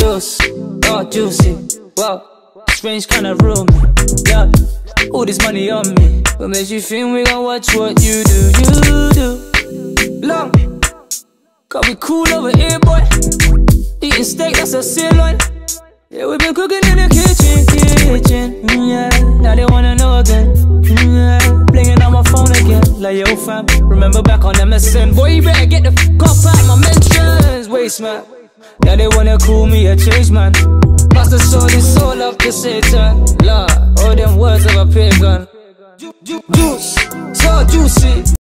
juice, oh juicy. Wow, strange kind of room, yeah. All this money on me, what makes you think we gon' watch what you do? You do. Long, cause we cool over here, boy. Eating steak, that's a sirloin. Yeah, we been cooking in the kitchen, yeah. Now they wanna know again, yeah. Blinging on my phone again, like yo fam. Remember back on MSN, boy you better get the f*** up out my mentions. Waste man, now they wanna call me a change man. Pastor sold his soul up to Satan, Lord, all them words of a pagan. Juice, so juicy.